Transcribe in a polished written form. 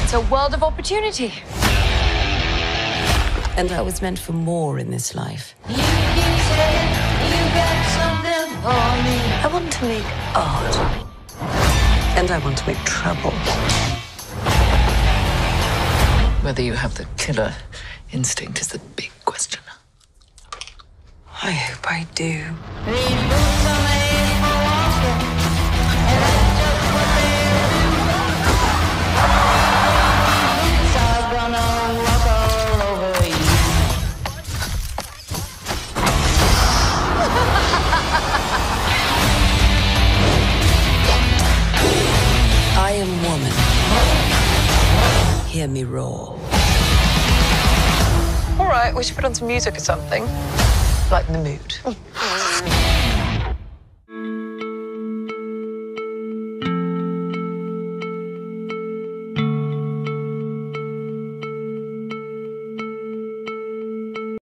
It's a world of opportunity. And I was meant for more in this life. You keep saying you got something for me. I want to make art. And I want to make trouble. Whether you have the killer instinct is the big question. I hope I do. These boots are made for walking, and that's just what they do. Boots are gonna walk all over you. I am woman. Hear me roar. All right, we should put on some music or something. Lighten the mood.